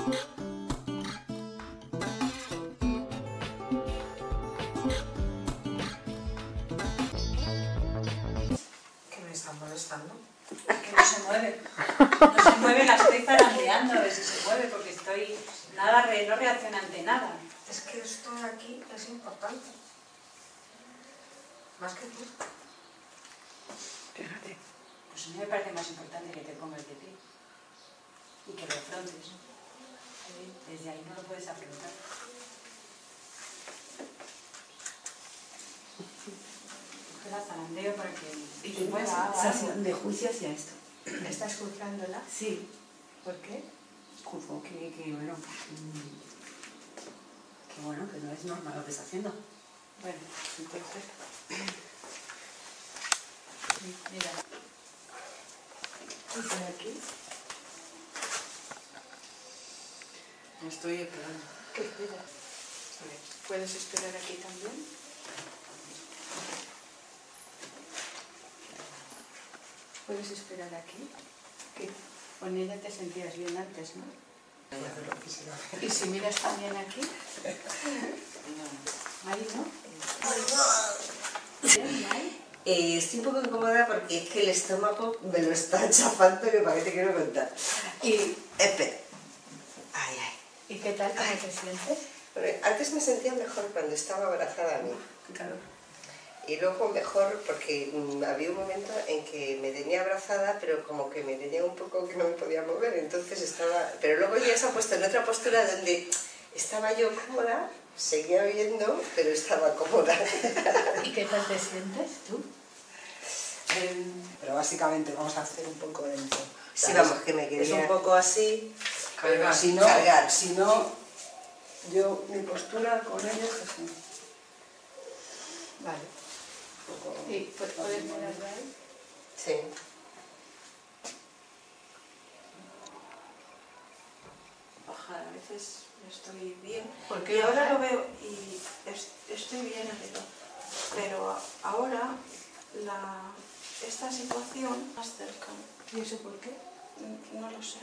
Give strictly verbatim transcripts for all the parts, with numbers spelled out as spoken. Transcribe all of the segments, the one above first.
¿Qué me están molestando? Que no se mueve. No se mueve, la estoy zarandeando a ver si se mueve porque estoy... Nada, re- no reacciona ante nada. Es que esto de aquí es importante. Más que tú. Fíjate. Pues a mí me parece más importante que te pongas de pie. Y que lo afrontes. Desde ahí no lo puedes afrontar. Yo la zarandeo para que Y se mueva. haga sensación algo. de juicio hacia esto. ¿Estás juzgándola? Sí. ¿Por qué? Juzgo que, que bueno, mm, que bueno, que no es normal lo que está haciendo. Bueno, entonces... Mira. ¿Y por aquí? Me estoy esperando. ¿Qué esperas? A ver, ¿puedes esperar aquí también? ¿Puedes esperar aquí? ¿Qué? Con ella te sentías bien antes, ¿no? ¿Y si miras también aquí? Ahí, ¿no? Eh, estoy un poco incómoda porque es que el estómago me lo está chafando, que para qué te quiero contar. Y, espera. Ay, ay. ¿Y qué tal? ¿Cómo te sientes? Bueno, antes me sentía mejor cuando estaba abrazada a mí. Claro. Y luego mejor porque mm, había un momento en que me tenía abrazada, pero como que me tenía un poco que no me podía mover, entonces estaba... Pero luego ya se ha puesto en otra postura donde estaba yo cómoda, seguía viendo, pero estaba cómoda. ¿Y qué tal te sientes tú? Eh, pero básicamente vamos a hacer un poco de esto. Sí, vamos, que me Es quería... un poco así, pero Cargar, si no, cargar. si no, yo, mi postura con ella es así. Vale. Un poco... ¿Y pu- puedes mirarla ahí? Sí. Ojalá, a veces estoy bien. ¿Por qué Y ahora bajar? lo veo y es- estoy bien, pero, pero ahora la, esta situación más cercana. ¿Y eso por qué? N- No lo sé.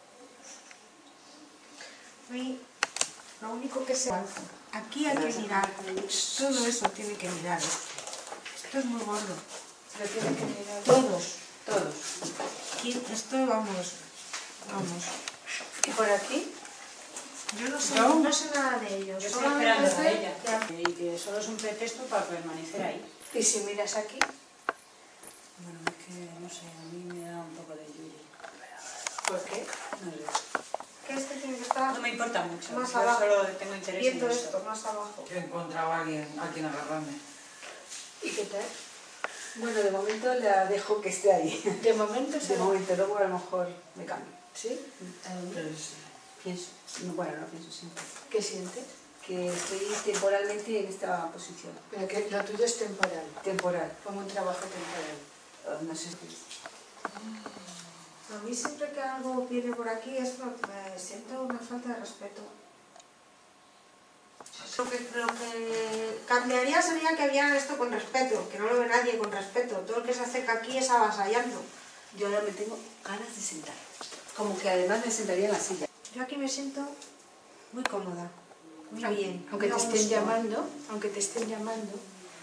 A mí, lo único que sé... Aquí hay que mirar. Todo eso tiene que mirar. Esto es muy gordo. Lo tienen que mirar Todos. todos. Aquí, esto, vamos, vamos. ¿Y por aquí? Yo no sé, ¿No? no sé nada de ellos. Yo estoy Solamente esperando a sé ella. que- Y que solo es un pretexto para permanecer ahí. Y si miras aquí, Bueno, es que, no sé, a mí me da un poco de yuyu. ¿por qué? No sé. Que este tiene que estar No me importa mucho. Más Yo abajo. solo tengo interés viendo en esto, eso. más abajo. Yo he encontrado a alguien, a quien agarrarme. ¿Y qué tal? Bueno, de momento la dejo que esté ahí. De momento se De momento, luego a lo mejor me cambio. ¿Sí? Entonces, pienso, no, bueno, no pienso siempre, ¿Qué sientes? que estoy temporalmente en esta posición. Pero que lo tuyo es temporal, Temporal. como un trabajo temporal. Eh, No sé si... A mí siempre que algo viene por aquí es porque me siento una falta de respeto. Lo que, lo que cambiaría sería que vieran esto con respeto, que no lo ve nadie con respeto. Todo el que se acerca aquí es avasallando. Yo ahora me tengo ganas de sentar. Como que además me sentaría en la silla. Yo aquí me siento muy cómoda, muy Aunque- bien. aunque muy te a estén gusto. llamando. Aunque te estén llamando.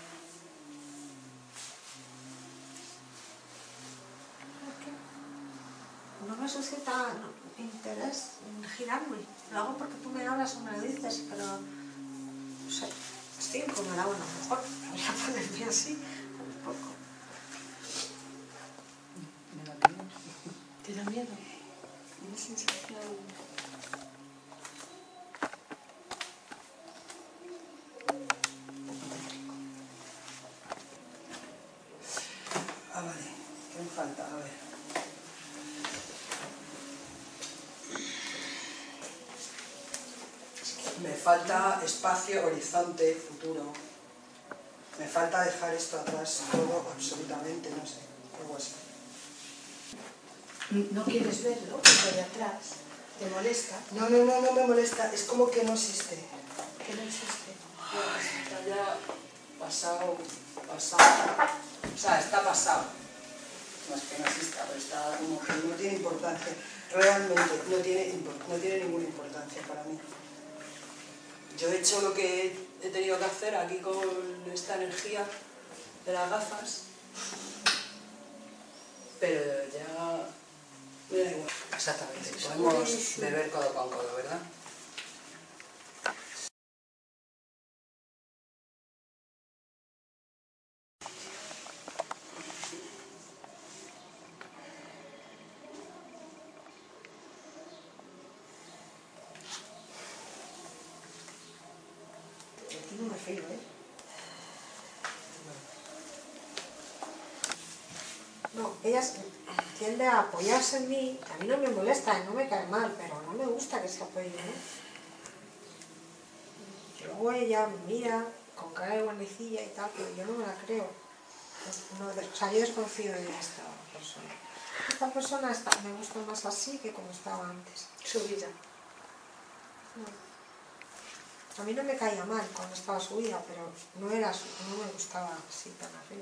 No me suscita interés en girarme. Lo hago porque tú me hablas o me lo dices, pero no sé, estoy incómoda. Bueno, a lo mejor podría ponerme así un poco. Me da miedo. ¿Te da miedo? Una sensación... Ah, vale. ¿Qué me falta? A ver. Me falta espacio, horizonte, futuro. Me falta dejar esto atrás, todo, absolutamente, no sé, algo así. ¿No quieres verlo? Lo de atrás. ¿Te molesta? No, no, no, no me molesta, es como que no existe. ¿Qué no existe? Está ya pasado, pasado, o sea, está pasado. No es que no exista, pero está como que no tiene importancia. realmente no tiene, no tiene ninguna importancia para mí. Yo he hecho lo que he tenido que hacer aquí con esta energía de las gafas, pero ya me da igual. Exactamente, podemos beber codo con codo, ¿verdad? No me fío, ¿eh? No, ella tiende a apoyarse en mí. A mí no me molesta, no me cae mal, pero no me gusta que se apoye, ¿eh? Y luego ella me mira con cara de guarnecilla y tal, pero yo no me la creo. No, o sea, yo desconfío de esta persona. Esta persona está, me gusta más así que como estaba antes. Subida. No. A mí no me caía mal cuando estaba subida, pero no, era, no me gustaba así tan arriba.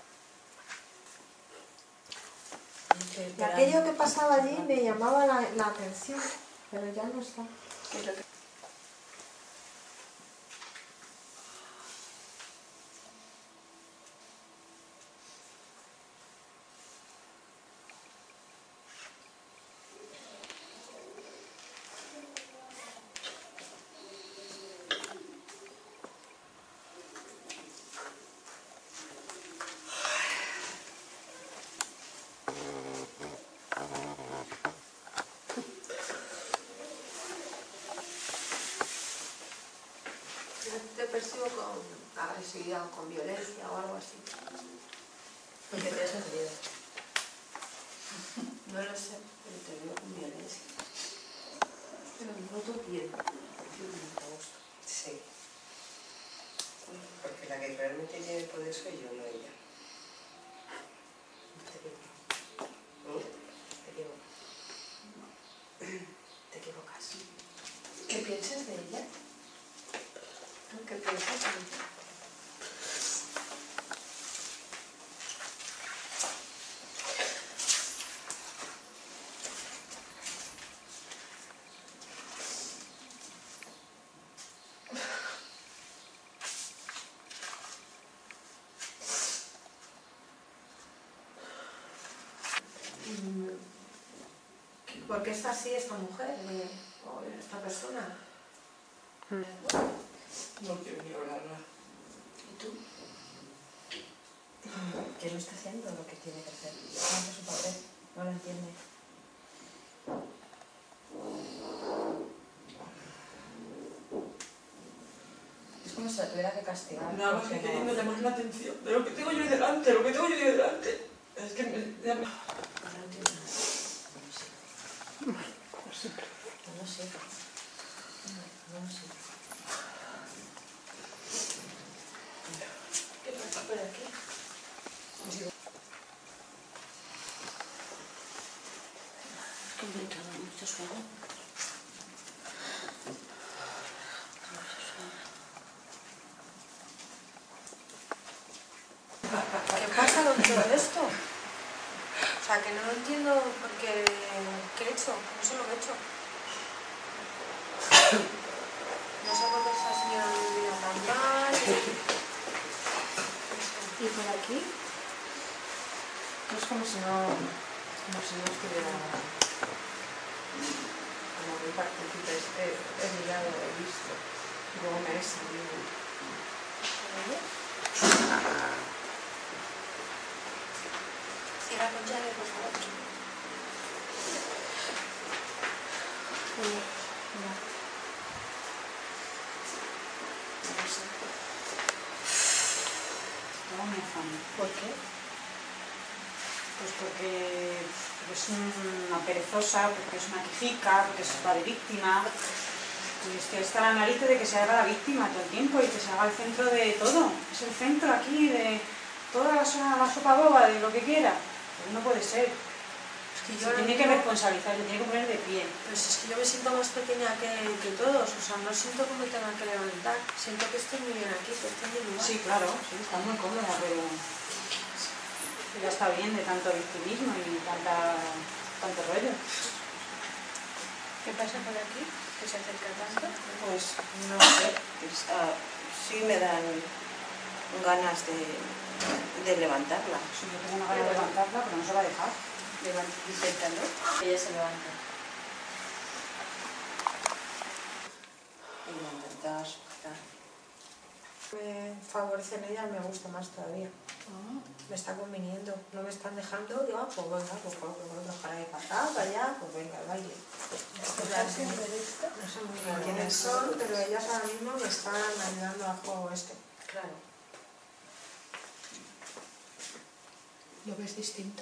Y aquello que pasaba allí me llamaba la, la atención, pero ya no está. ¿Qué es lo que... Te percibo con agresividad o con violencia o algo así. ¿En qué te has sentido? No lo sé, pero te veo con violencia. Pero noto bien, me gusta. Sí. Porque la que realmente tiene el poder soy yo, no ella. Te equivocas. ¿Mm? Te equivocas. Te equivocas. ¿Qué piensas de ella? ¿Tú qué piensas de ella? ¿Por qué está así esta mujer eh, o esta persona? No quiero ni hablarla. ¿Y tú? Que no está haciendo lo que tiene que hacer. No es su papel, no lo entiende. Es como si la tuviera que castigar. Nada más que queriendo llamar la atención de lo que tengo yo ahí delante, lo que tengo yo ahí delante. Es que me... ya me- No lo entiendo. No lo sé. No lo sé. No lo sé. ¿Qué pasa por aquí? Es que me ha entrado mucho sueño. ¿Qué pasa con todo esto? O sea, que no lo entiendo porque... ¿Qué he hecho? No sé lo que he hecho. No sé por qué esa señora me olvida tan mal. ¿Y por aquí? Es como si no, como si no estuviera, como mi partecita, he, he mirado, he visto, y luego me he salido. Y la concha de por favor. Mira. No sé. Luego me afano. ¿Por qué? Pues porque es una perezosa, porque es una quejica, porque es la de víctima. Y es que está la nariz de que se haga la víctima todo el tiempo y que se haga el centro de todo. Es el centro aquí de toda la, so- la sopa boba, de lo que quiera. Pero no puede ser. Es que Se yo tiene no- que responsabilizar, se tiene que poner de pie. Pues es que yo me siento más pequeña que, que todos, o sea, no siento que me tenga que levantar. Siento que estoy muy bien aquí, que estoy en mi lugar. Sí, claro, sí, está muy cómoda, pero ya está bien de tanto victimismo y tanta, tanto rollo. ¿Qué pasa por aquí? ¿Que se acerca tanto? Pues no sé, pues, ah, sí me dan ganas de, de levantarla. Si yo tengo una gana de levantarla, pero no se va a dejar. Levant- Inténtalo. Ella se levanta. Y la intenta sujetar. Me favorecen ellas, me gusta más todavía. Me está conviniendo, no me están dejando, digo, ah, pues venga, pues por lo para de pasar, para allá, pues venga, al baile. No sé muy bien quiénes son, pero ellas ahora mismo me están ayudando al juego este. Claro. ¿Lo ves distinto?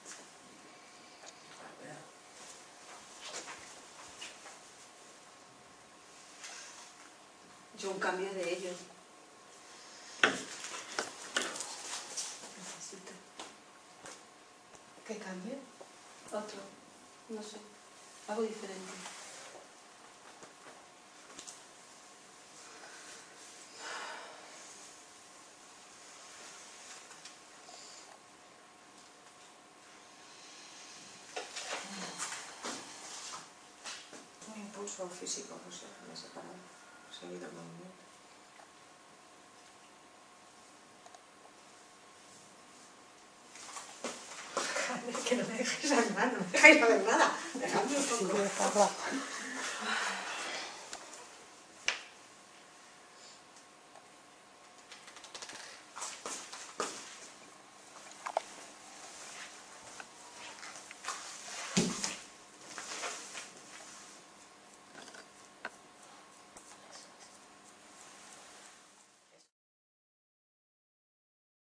Yo un cambio de ellos. Necesito ¿Qué cambio? otro. No sé. Algo diferente. Un impulso físico, no sé, me he separado, he seguido el movimiento. Es que no me dejéis hablar, no me dejáis hacer nada. Dejadme un poco.